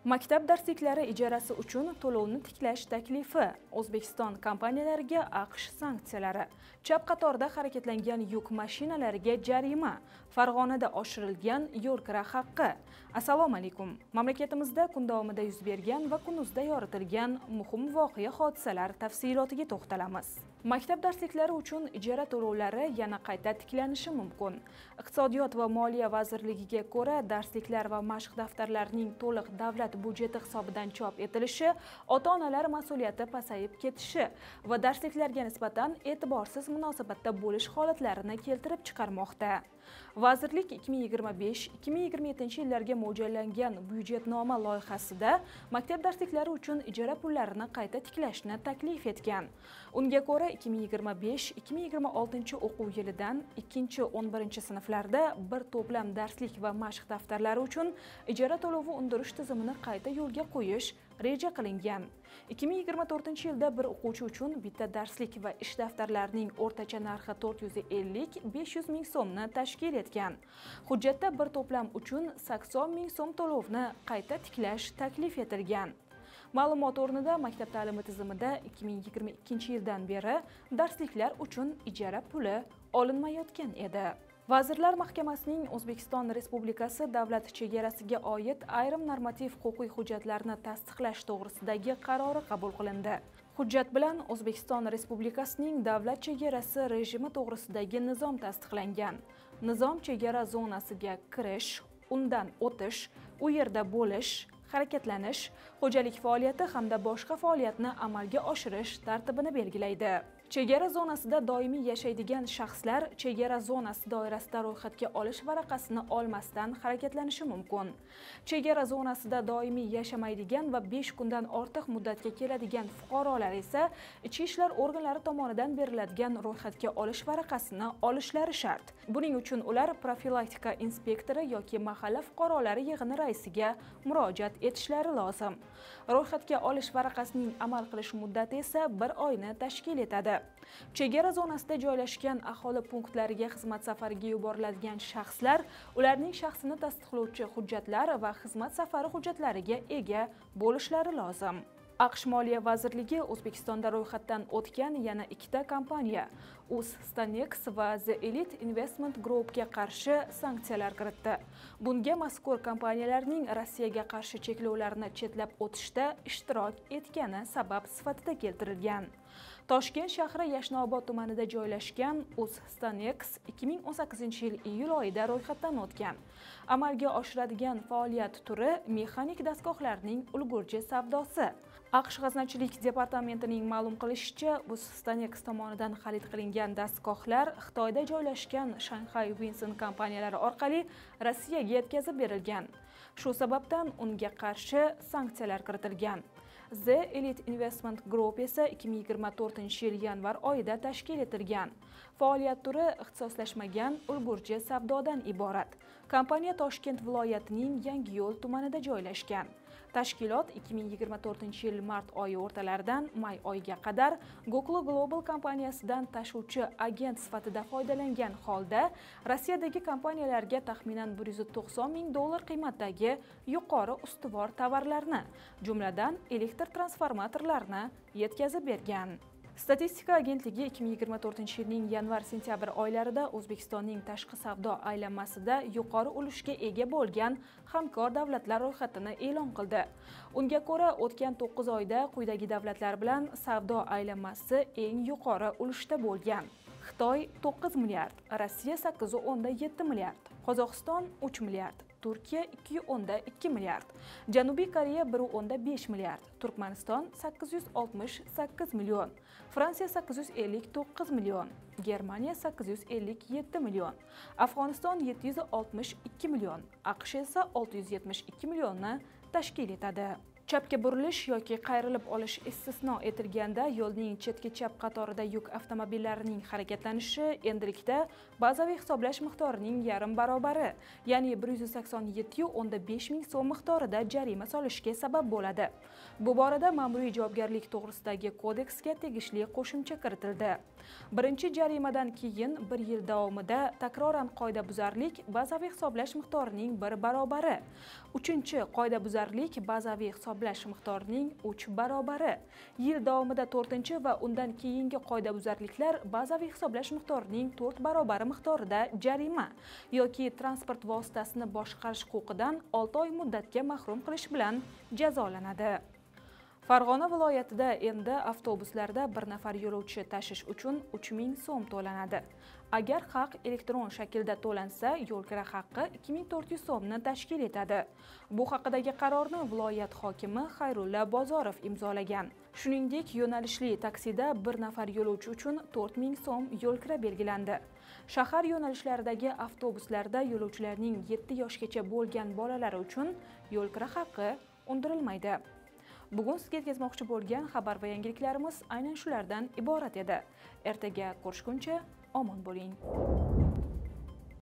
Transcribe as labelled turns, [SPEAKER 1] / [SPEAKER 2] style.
[SPEAKER 1] Maktab darsliklari ijarasi uchun to'lovni tiklash taklifi. O'zbekiston kompaniyalariga AQSh sanksiyalari. Chap qatorda harakatlangan yuk mashinalariga jarima. Farg'onada oshirilgan yo'l kira haqqi. Assalomu alaykum. Mamlakatimizda kun davomida yuz bergan va kunuzda yoritilgan muhim voqea hodisalar tafsilotiga to'xtalamiz. Maktab darsliklari uchun ijara to'lovlari yana qayta tiklanishi mumkin. Iqtisodiyot va Moliya vazirligiga ko'ra, darsliklar va mashq daftarlarining to'liq davlat budjeti hisobidan chop etilishi, ota-onalar mas'uliyati pasayib ketishi va darsliklarga nisbatan e'tiborsiz munosabatda bo'lish holatlarini keltirib chiqarmoqda. Vazirlik 2025-2027 yillarga mo'ljallangan budjetnoma loyihasida maktab darsliklari uchun ijara pullarini qayta tiklashni taklif etgan. Unga ko'ra 2025-2026 o'quv yilidan 2-11 sinflarda bir to'plam darslik va mashq daftarlari uchun ijara to'lovi undirish tizimini qayta yo'lga qo'yish reja qilingan. 2024 yilda bir o'quvchi uchun bitta darslik va ish daftarlarining o'rtacha narxi 450-500 ming so'mni tashkil etgan. Hujjatda bir to'plam uchun 80 ming so'm to'lovni qayta tiklash taklif etilgan. Ma'lumot o'rnida maktab ta'limi tizimida 2022 yildan beri darsliklar uchun ijara puli olinmayotgan edi. Vazirlar Mahkamasining O'zbekiston Respublikasi davlat chegarasiga oid ayrim normativ-huquqiy hujjatlarni tasdiqlash to'g'risidagi qarori qabul qilindi. Hujjat bilan O'zbekiston Respublikasining davlat chegarasi rejimi to'g'risidagi nizom tasdiqlangan. Nizom chegara zonasiga kirish, undan o'tish, u yerda bo'lish, harakatlanish, xo'jalik faoliyati hamda boshqa faoliyatni amalga oshirish tartibini belgilaydi. Chegara zonasida doimiy yashaydigan shaxslar chegara zonasi doirasida ro'yxatga olish varaqasini olmasdan harakatlanishi mumkin. Chegara zonasida doimiy yashamaydigan va 5 kundan ortiq muddatga keladigan fuqarolar esa ichki ishlar organlari tomonidan beriladigan ro'yxatga olish varaqasini olishlari shart. Buning uchun ular profilaktika inspektori yoki mahalla fuqarolari yig'ini raisiga murojaat etishlari lozim. Ro'yxatga olish varaqasining amal qilish muddati esa 1 oyni tashkil etadi. Chegara zonasida joylashgan aholi punktlariga xizmat safariga yuboriladigan shaxslar ularning shaxsini tasdiqlovchi hujjatlar va xizmat safari hujjatlariga ega bo'lishlari lozim. AQSh Moliya vazirligi O'zbekistonda ro'yxatdan o'tgan yana 2 kompaniya Uzstanex va The Elite Investment Groupga qarshi sanksiyalar kiritdi. Bunga mazkur kompaniyalarning Rossiyaga qarshi cheklovlarni chetlab o'tishda ishtirok etgani sabab sifatida keltirilgan. Toshkent shahri Yashnobod tumanida joylashgan Uzstanex 2018 yil iyul oyida ro'yxatdan o'tgan. Amalga oshiradigan faoliyat turi mexanik dastgohlarning ulgurji savdosi. AQSh g'aznachilik departamentining ma'lum qilishicha, Uzstanex tomonidan xarid qilingan dastgohlar Xitoyda joylashgan Shanghai Winson kompaniyalari orqali Rossiyaga yetkazib berilgan. Shu sababdan unga qarshi sanksiyalar kiritilgan. The Elite Investment Group esa 2024 yil yanvar oyida tashkil etilgan. Faoliyat turi ixtisoslashmagan ulgurji savdodan iborat. Kompaniya Toshkent viloyatining Yangiyo'l tumanida joylashgan. Tashkilot 2024 yil mart oyi o'rtalaridan may oyiga qadar Google Global kompaniyasidan tashuvchi agent sifatida foydalangan holda Rossiyadagi kompaniyalarga taxminan $190 ming qiymatdagi yuqori ustuvor tovarlarni, jumladan elektr transformatorlarni yetkazib bergan. Statistika agentligi 2024 yilning yanvar-sentyabr oylarida O'zbekistonning tashqi savdo aylanmasida yuqori ulushga ega bo'lgan hamkor davlatlar ro'yxatini e'lon qildi. Unga ko'ra, o'tgan 9 oyda quyidagi davlatlar bilan savdo aylanmasi eng yuqori ulushda bo'lgan. Xitoy 9 milliard, Rossiya 8.7 milliard, Qozog'iston 3 milliard, Turkiya 2.2 milliard, Janubiy Koreya 1.5 milliard, Turkmaniston 868 million, Fransiya 859 million, Germaniya 857 million, Afg'oniston 762 million, AQSh esa 672 millionni tashkil etadi. Chapga burilish yoki qayrilib olish istisno etilganda yo'lning chetki chap qatorida yuk avtomobillarining harakatlanishi endilikda bazaviy hisoblash miqdorining yarim barobari, ya'ni 187,5 ming so'm miqdorida jarima solishga sabab bo'ladi. Bu borada ma'muriy javobgarlik to'g'risidagi kodeksga tegishli qo'shimcha kiritildi. Birinchi jarimadan keyin 1 yil davomida takroran qoidabuzarlik bazaviy hisoblash miqdorining 1 barobari, uchinchi qoidabuzarlik bazaviy hisoblash miqdorining 3 barobari, yil davomida 4-chi va undan keyingi qoidabuzarliklar bazaviy hisoblash miqdorining 4 barobari miqdorida jarima yoki transport vositasini boshqarish huquqidan 6 oy muddatga mahrum qilish bilan jazolanadi. Farg'ona viloyatida endi avtobuslarda bir nafar yo'lovchi tashish uchun 3 ming so'm to'lanadi. Agar haq elektron shaklda to'lansa, yo'lkira haqqi 2400 so'mni tashkil etadi. Bu haqidagi qarorni viloyat hokimi Xayrulla Bozorov imzolagan. Shuningdek, yo'nalishli taksida bir nafar yo'lovchi uchun 4000 so'm yo'lkira belgilandi. Shahar yo'nalishlaridagi avtobuslarda yo'lovchilarning 7 yoshgacha bo'lgan bolalari uchun yo'lkira haqqi undirilmaydi. Bugun sizga yetkazmoqchi bo'lgan xabar va yangiliklarimiz aynan shulardan iborat edi. Ertaga ko'rishguncha omon bo'ling.